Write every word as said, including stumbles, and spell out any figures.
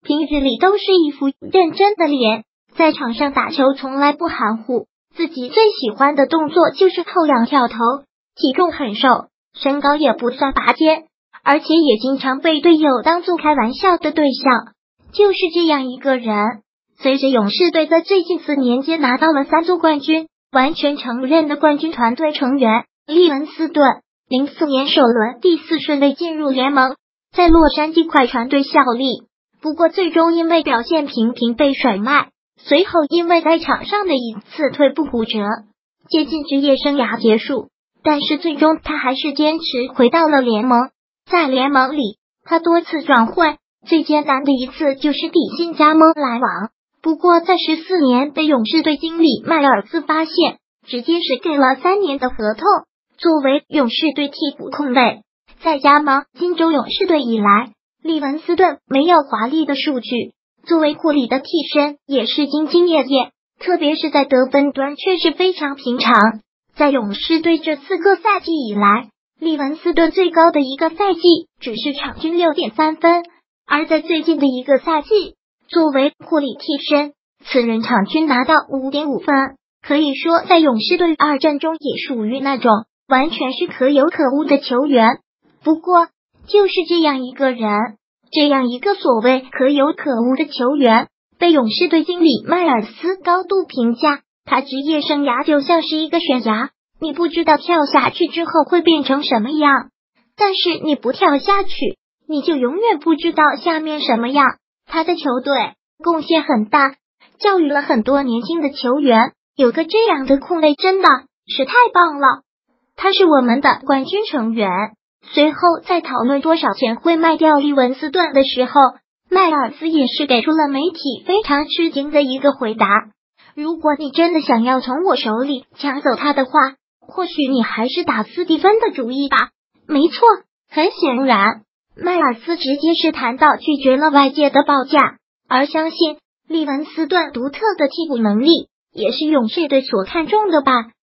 平日里都是一副认真的脸，在场上打球从来不含糊，自己最喜欢的动作就是后仰跳投，体重很瘦，身高也不算拔尖，而且也经常被队友当作开玩笑的对象。就是这样一个人，随着勇士队在最近四年间拿到了三座冠军，完全承认的冠军团队成员利文斯顿，零四年首轮第四顺位进入联盟，在洛杉矶快船队效力，不过最终因为表现平平被甩卖，随后因为在场上的一次腿部骨折，接近职业生涯结束，但是最终他还是坚持回到了联盟。在联盟里，他多次转会，最艰难的一次就是底薪加盟来往，不过在十四年被勇士队经理迈尔斯发现，直接是给了三年的合同。作为勇士队替补控卫，在加盟金州勇士队以来，利文斯顿没有华丽的数据，作为库里的替身也是兢兢业业，特别是在得分端却是非常平常。在勇士队这四个赛季以来，利文斯顿最高的一个赛季只是场均 六点三 分，而在最近的一个赛季，作为库里替身，此人场均拿到 五点五 分，可以说在勇士队二阵中也属于那种完全是可有可无的球员。不过就是这样一个人，这样一个所谓可有可无的球员，被勇士队经理迈尔斯高度评价，他职业生涯就像是一个悬崖，你不知道跳下去之后会变成什么样，但是你不跳下去，你就永远不知道下面什么样。他的球队贡献很大，教育了很多年轻的球员，有个这样的控卫真的是太棒了。他是我们的冠军成员。随后在讨论多少钱会卖掉利文斯顿的时候，迈尔斯也是给出了媒体非常吃惊的一个回答，如果你真的想要从我手里抢走他的话，或许你还是打斯蒂芬的主意吧。没错，很显然迈尔斯直接是谈到拒绝了外界的报价，而相信利文斯顿独特的替补能力也是勇士队所看重的吧。